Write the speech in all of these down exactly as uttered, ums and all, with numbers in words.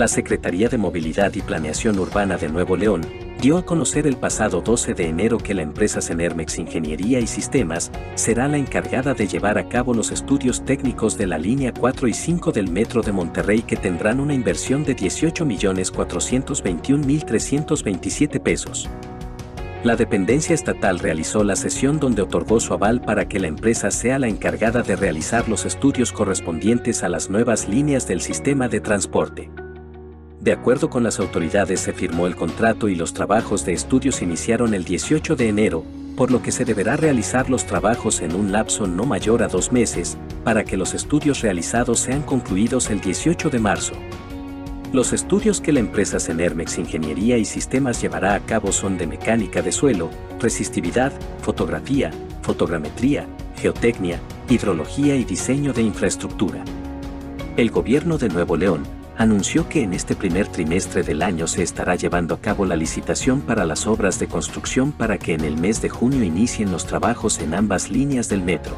La Secretaría de Movilidad y Planeación Urbana de Nuevo León dio a conocer el pasado doce de enero que la empresa Cenermex Ingeniería y Sistemas será la encargada de llevar a cabo los estudios técnicos de la línea cuatro y cinco del Metro de Monterrey, que tendrán una inversión de dieciocho millones cuatrocientos veintiún mil trescientos veintisiete pesos. La dependencia estatal realizó la sesión donde otorgó su aval para que la empresa sea la encargada de realizar los estudios correspondientes a las nuevas líneas del sistema de transporte. De acuerdo con las autoridades, se firmó el contrato y los trabajos de estudios iniciaron el dieciocho de enero, por lo que se deberá realizar los trabajos en un lapso no mayor a dos meses, para que los estudios realizados sean concluidos el dieciocho de marzo. Los estudios que la empresa Cenermex Ingeniería y Sistemas llevará a cabo son de mecánica de suelo, resistividad, fotografía, fotogrametría, geotecnia, hidrología y diseño de infraestructura. El gobierno de Nuevo León anunció que en este primer trimestre del año se estará llevando a cabo la licitación para las obras de construcción para que en el mes de junio inicien los trabajos en ambas líneas del metro.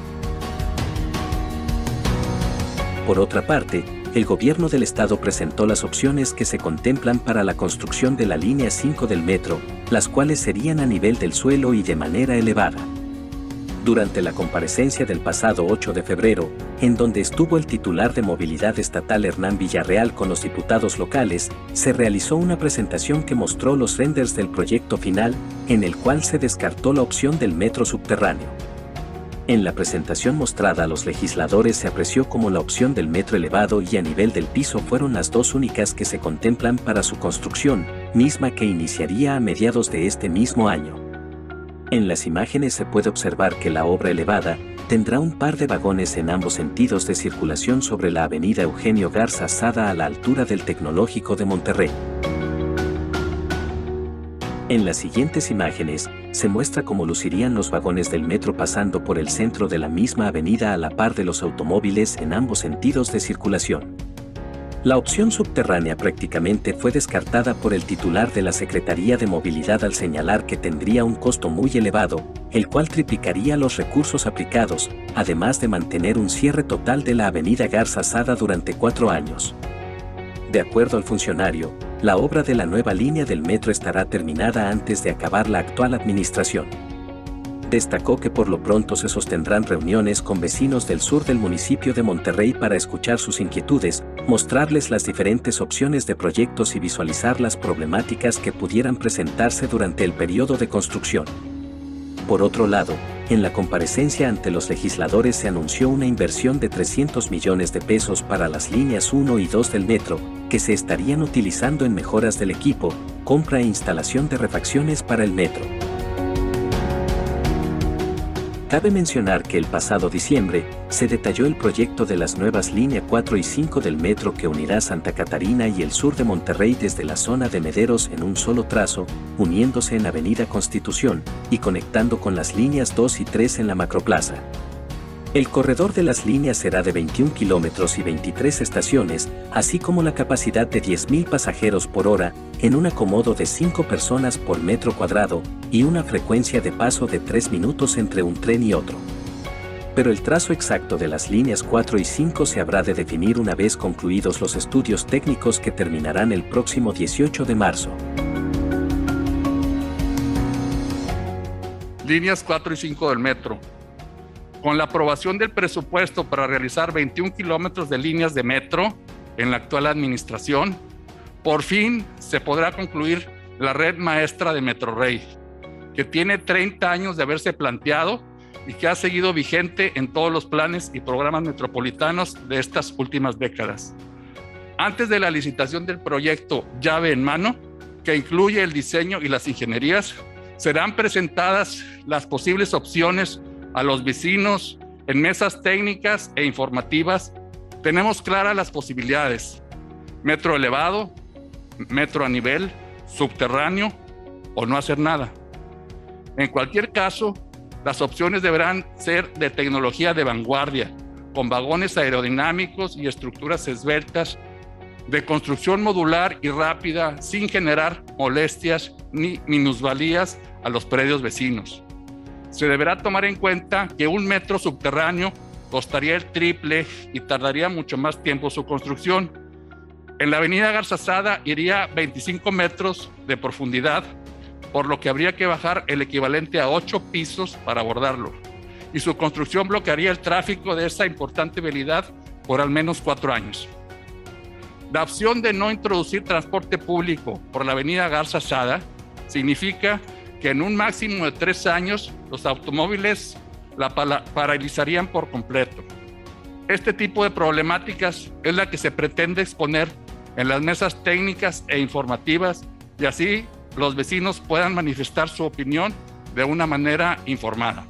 Por otra parte, el gobierno del estado presentó las opciones que se contemplan para la construcción de la línea cinco del metro, las cuales serían a nivel del suelo y de manera elevada. Durante la comparecencia del pasado ocho de febrero, en donde estuvo el titular de Movilidad Estatal Hernán Villarreal con los diputados locales, se realizó una presentación que mostró los renders del proyecto final, en el cual se descartó la opción del metro subterráneo. En la presentación mostrada a los legisladores se apreció como la opción del metro elevado y a nivel del piso fueron las dos únicas que se contemplan para su construcción, misma que iniciaría a mediados de este mismo año. En las imágenes se puede observar que la obra elevada tendrá un par de vagones en ambos sentidos de circulación sobre la avenida Eugenio Garza Sada a la altura del Tecnológico de Monterrey. En las siguientes imágenes, se muestra cómo lucirían los vagones del metro pasando por el centro de la misma avenida a la par de los automóviles en ambos sentidos de circulación. La opción subterránea prácticamente fue descartada por el titular de la Secretaría de Movilidad al señalar que tendría un costo muy elevado, el cual triplicaría los recursos aplicados, además de mantener un cierre total de la avenida Garza Sada durante cuatro años. De acuerdo al funcionario, la obra de la nueva línea del metro estará terminada antes de acabar la actual administración. Destacó que por lo pronto se sostendrán reuniones con vecinos del sur del municipio de Monterrey para escuchar sus inquietudes, mostrarles las diferentes opciones de proyectos y visualizar las problemáticas que pudieran presentarse durante el periodo de construcción. Por otro lado, en la comparecencia ante los legisladores se anunció una inversión de trescientos millones de pesos para las líneas uno y dos del metro, que se estarían utilizando en mejoras del equipo, compra e instalación de refacciones para el metro. Cabe mencionar que el pasado diciembre, se detalló el proyecto de las nuevas líneas cuatro y cinco del metro que unirá Santa Catarina y el sur de Monterrey desde la zona de Mederos en un solo trazo, uniéndose en Avenida Constitución, y conectando con las líneas dos y tres en la Macroplaza. El corredor de las líneas será de veintiún kilómetros y veintitrés estaciones, así como la capacidad de diez mil pasajeros por hora, en un acomodo de cinco personas por metro cuadrado, y una frecuencia de paso de tres minutos entre un tren y otro. Pero el trazo exacto de las líneas cuatro y cinco se habrá de definir una vez concluidos los estudios técnicos que terminarán el próximo dieciocho de marzo. Líneas cuatro y cinco del metro. Con la aprobación del presupuesto para realizar veintiún kilómetros de líneas de metro en la actual administración, por fin se podrá concluir la red maestra de Metrorrey, que tiene treinta años de haberse planteado y que ha seguido vigente en todos los planes y programas metropolitanos de estas últimas décadas. Antes de la licitación del proyecto llave en mano, que incluye el diseño y las ingenierías, serán presentadas las posibles opciones a los vecinos en mesas técnicas e informativas. Tenemos claras las posibilidades: metro elevado, metro a nivel, subterráneo o no hacer nada. En cualquier caso, las opciones deberán ser de tecnología de vanguardia, con vagones aerodinámicos y estructuras esbeltas, de construcción modular y rápida, sin generar molestias ni minusvalías a los predios vecinos. Se deberá tomar en cuenta que un metro subterráneo costaría el triple y tardaría mucho más tiempo su construcción. En la avenida Garzazada iría veinticinco metros de profundidad, por lo que habría que bajar el equivalente a ocho pisos para abordarlo. Y su construcción bloquearía el tráfico de esta importante vialidad por al menos cuatro años. La opción de no introducir transporte público por la avenida Garzazada significa que en un máximo de tres años los automóviles la paralizarían por completo. Este tipo de problemáticas es la que se pretende exponer en las mesas técnicas e informativas y así los vecinos puedan manifestar su opinión de una manera informada.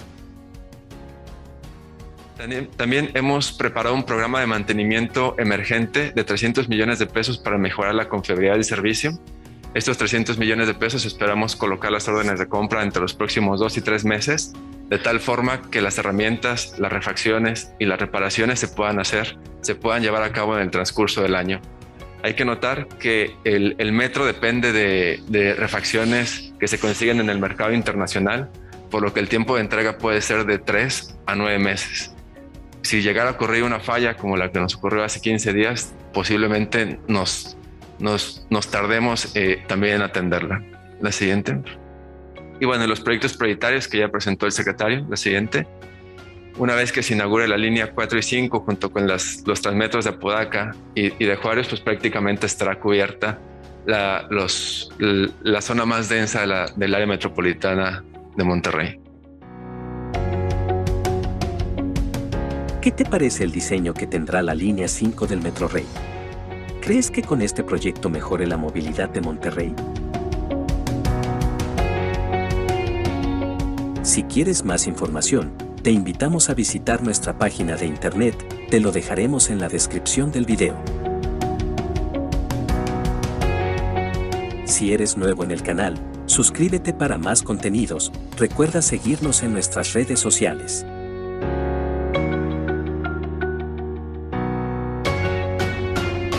También, también hemos preparado un programa de mantenimiento emergente de trescientos millones de pesos para mejorar la confiabilidad del servicio. Estos trescientos millones de pesos esperamos colocar las órdenes de compra entre los próximos dos y tres meses, de tal forma que las herramientas, las refacciones y las reparaciones se puedan hacer, se puedan llevar a cabo en el transcurso del año. Hay que notar que el, el metro depende de, de refacciones que se consiguen en el mercado internacional, por lo que el tiempo de entrega puede ser de tres a nueve meses. Si llegara a ocurrir una falla como la que nos ocurrió hace quince días, posiblemente nos, nos, nos tardemos eh, también en atenderla. La siguiente. Y bueno, los proyectos prioritarios que ya presentó el secretario, la siguiente. Una vez que se inaugure la línea cuatro y cinco junto con las, los transmetros de Apodaca y, y de Juárez, pues prácticamente estará cubierta la, los, la zona más densa de la, del área metropolitana de Monterrey. ¿Qué te parece el diseño que tendrá la línea cinco del Metro Rey? ¿Crees que con este proyecto mejore la movilidad de Monterrey? Si quieres más información, te invitamos a visitar nuestra página de internet, te lo dejaremos en la descripción del video. Si eres nuevo en el canal, suscríbete para más contenidos, recuerda seguirnos en nuestras redes sociales.